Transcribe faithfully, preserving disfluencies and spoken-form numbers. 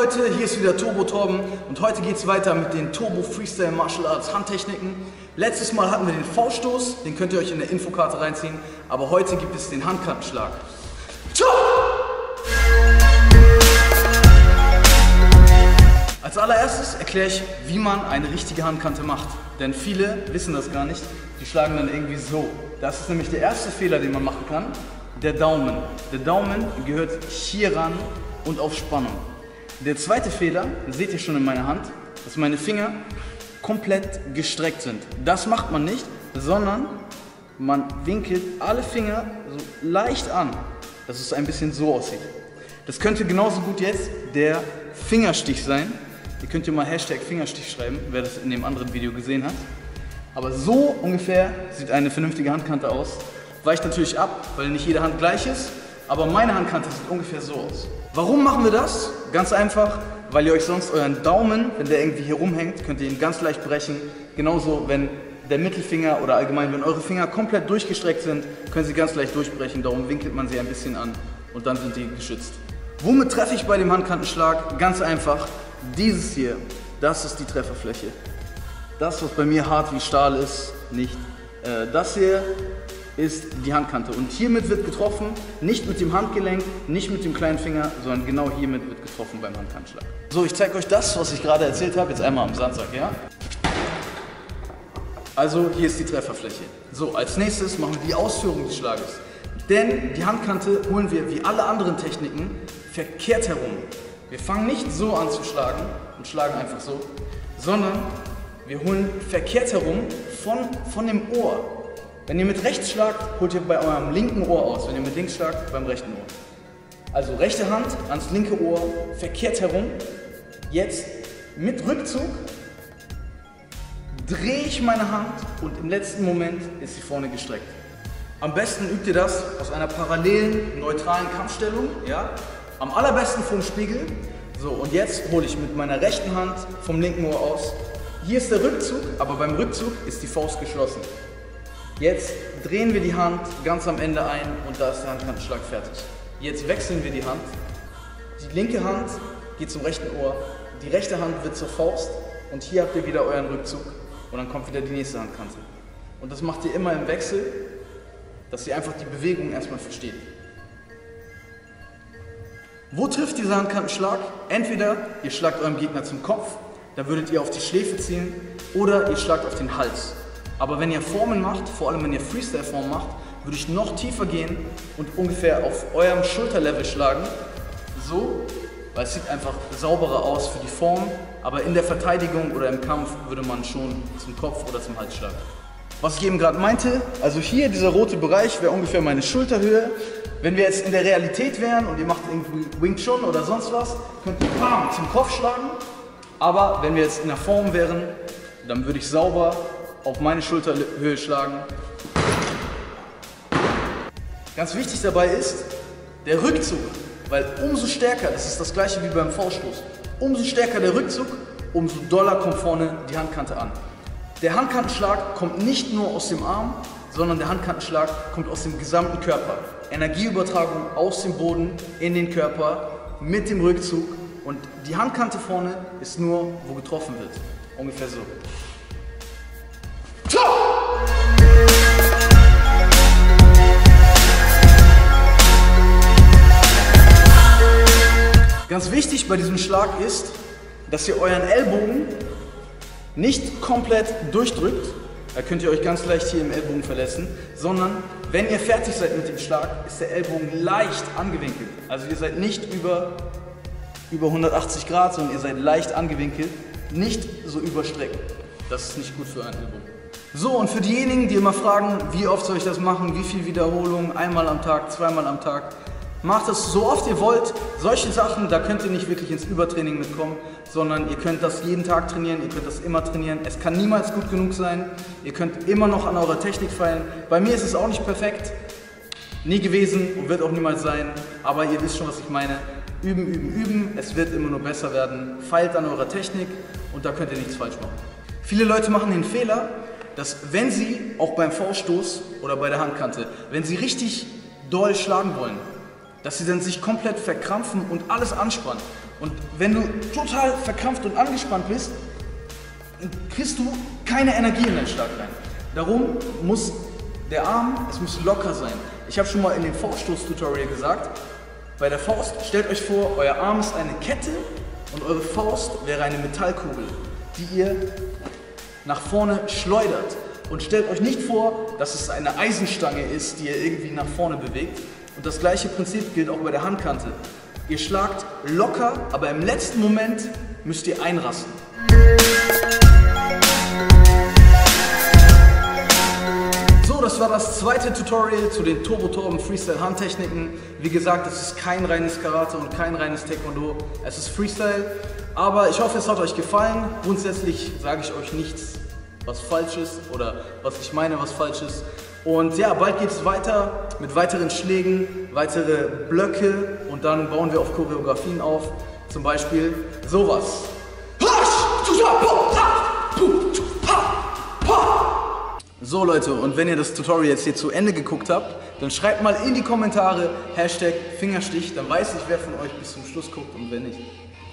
Leute, hier ist wieder Turbo Torben und heute geht es weiter mit den Turbo Freestyle Martial Arts Handtechniken. Letztes Mal hatten wir den V-Stoß, den könnt ihr euch in der Infokarte reinziehen, aber heute gibt es den Handkantenschlag. Als allererstes erkläre ich, wie man eine richtige Handkante macht, denn viele wissen das gar nicht, die schlagen dann irgendwie so. Das ist nämlich der erste Fehler, den man machen kann, der Daumen. Der Daumen gehört hier ran und auf Spannung. Der zweite Fehler, das seht ihr schon in meiner Hand, dass meine Finger komplett gestreckt sind. Das macht man nicht, sondern man winkelt alle Finger so leicht an, dass es ein bisschen so aussieht. Das könnte genauso gut jetzt der Fingerstich sein. Ihr könnt ja mal Hashtag Fingerstich schreiben, wer das in dem anderen Video gesehen hat. Aber so ungefähr sieht eine vernünftige Handkante aus. Weicht natürlich ab, weil nicht jede Hand gleich ist, aber meine Handkante sieht ungefähr so aus. Warum machen wir das? Ganz einfach, weil ihr euch sonst euren Daumen, wenn der irgendwie hier rumhängt, könnt ihr ihn ganz leicht brechen. Genauso, wenn der Mittelfinger oder allgemein, wenn eure Finger komplett durchgestreckt sind, können sie ganz leicht durchbrechen. Darum winkelt man sie ein bisschen an und dann sind die geschützt. Womit treffe ich bei dem Handkantenschlag? Ganz einfach, dieses hier, das ist die Trefferfläche. Das, was bei mir hart wie Stahl ist, nicht. Äh, das hier ist die Handkante und hiermit wird getroffen, nicht mit dem Handgelenk, nicht mit dem kleinen Finger, sondern genau hiermit wird getroffen beim Handkantenschlag. So, ich zeige euch das, was ich gerade erzählt habe, jetzt einmal am Sandsack, ja? Also hier ist die Trefferfläche. So, als nächstes machen wir die Ausführung des Schlages. Denn die Handkante holen wir wie alle anderen Techniken verkehrt herum. Wir fangen nicht so an zu schlagen und schlagen einfach so, sondern wir holen verkehrt herum von, von dem Ohr. Wenn ihr mit rechts schlagt, holt ihr bei eurem linken Ohr aus. Wenn ihr mit links schlagt, beim rechten Ohr. Also rechte Hand ans linke Ohr, verkehrt herum. Jetzt mit Rückzug drehe ich meine Hand und im letzten Moment ist sie vorne gestreckt. Am besten übt ihr das aus einer parallelen, neutralen Kampfstellung. Ja? Am allerbesten vom Spiegel. So, und jetzt hole ich mit meiner rechten Hand vom linken Ohr aus. Hier ist der Rückzug, aber beim Rückzug ist die Faust geschlossen. Jetzt drehen wir die Hand ganz am Ende ein und da ist der Handkantenschlag fertig. Jetzt wechseln wir die Hand. Die linke Hand geht zum rechten Ohr, die rechte Hand wird zur Faust und hier habt ihr wieder euren Rückzug und dann kommt wieder die nächste Handkante. Und das macht ihr immer im Wechsel, dass ihr einfach die Bewegung erstmal versteht. Wo trifft dieser Handkantenschlag? Entweder ihr schlagt eurem Gegner zum Kopf, da würdet ihr auf die Schläfe zielen, oder ihr schlagt auf den Hals. Aber wenn ihr Formen macht, vor allem wenn ihr Freestyle-Formen macht, würde ich noch tiefer gehen und ungefähr auf eurem Schulterlevel schlagen. So, weil es sieht einfach sauberer aus für die Form, aber in der Verteidigung oder im Kampf würde man schon zum Kopf oder zum Hals schlagen. Was ich eben gerade meinte, also hier dieser rote Bereich wäre ungefähr meine Schulterhöhe. Wenn wir jetzt in der Realität wären und ihr macht irgendwie Wing Chun oder sonst was, könnt ihr bam, zum Kopf schlagen. Aber wenn wir jetzt in der Form wären, dann würde ich sauber auf meine Schulterhöhe schlagen. Ganz wichtig dabei ist der Rückzug, weil umso stärker, das ist das gleiche wie beim V-Stoß, umso stärker der Rückzug, umso doller kommt vorne die Handkante an. Der Handkantenschlag kommt nicht nur aus dem Arm, sondern der Handkantenschlag kommt aus dem gesamten Körper. Energieübertragung aus dem Boden in den Körper mit dem Rückzug und die Handkante vorne ist nur, wo getroffen wird. Ungefähr so. Ganz wichtig bei diesem Schlag ist, dass ihr euren Ellbogen nicht komplett durchdrückt, da könnt ihr euch ganz leicht hier im Ellbogen verletzen, sondern wenn ihr fertig seid mit dem Schlag, ist der Ellbogen leicht angewinkelt. Also ihr seid nicht über, über hundertachtzig Grad, sondern ihr seid leicht angewinkelt, nicht so überstreckt. Das ist nicht gut für euren Ellbogen. So, und für diejenigen, die immer fragen, wie oft soll ich das machen, wie viel Wiederholungen, einmal am Tag, zweimal am Tag, macht es so oft ihr wollt. Solche Sachen, da könnt ihr nicht wirklich ins Übertraining mitkommen, sondern ihr könnt das jeden Tag trainieren, ihr könnt das immer trainieren. Es kann niemals gut genug sein. Ihr könnt immer noch an eurer Technik feilen. Bei mir ist es auch nicht perfekt, nie gewesen und wird auch niemals sein, aber ihr wisst schon, was ich meine. Üben, üben, üben, es wird immer nur besser werden. Feilt an eurer Technik und da könnt ihr nichts falsch machen. Viele Leute machen den Fehler, dass wenn sie, auch beim V-Stoß oder bei der Handkante, wenn sie richtig doll schlagen wollen, dass sie dann sich komplett verkrampfen und alles anspannen. Und wenn du total verkrampft und angespannt bist, kriegst du keine Energie in deinen Schlag rein. Darum muss der Arm, es muss locker sein. Ich habe schon mal in dem Fauststoß-Tutorial gesagt, bei der Faust, stellt euch vor, euer Arm ist eine Kette und eure Faust wäre eine Metallkugel, die ihr nach vorne schleudert. Und stellt euch nicht vor, dass es eine Eisenstange ist, die ihr irgendwie nach vorne bewegt. Und das gleiche Prinzip gilt auch bei der Handkante. Ihr schlagt locker, aber im letzten Moment müsst ihr einrasten. So, das war das zweite Tutorial zu den Turbo Torben Freestyle Handtechniken. Wie gesagt, es ist kein reines Karate und kein reines Taekwondo. Es ist Freestyle. Aber ich hoffe, es hat euch gefallen. Grundsätzlich sage ich euch nichts, was falsch ist oder was ich meine, was falsch ist. Und ja, bald geht es weiter mit weiteren Schlägen, weitere Blöcke und dann bauen wir auf Choreografien auf. Zum Beispiel sowas. So Leute, und wenn ihr das Tutorial jetzt hier zu Ende geguckt habt, dann schreibt mal in die Kommentare Hashtag Fingerstich, dann weiß ich, wer von euch bis zum Schluss guckt und wer nicht.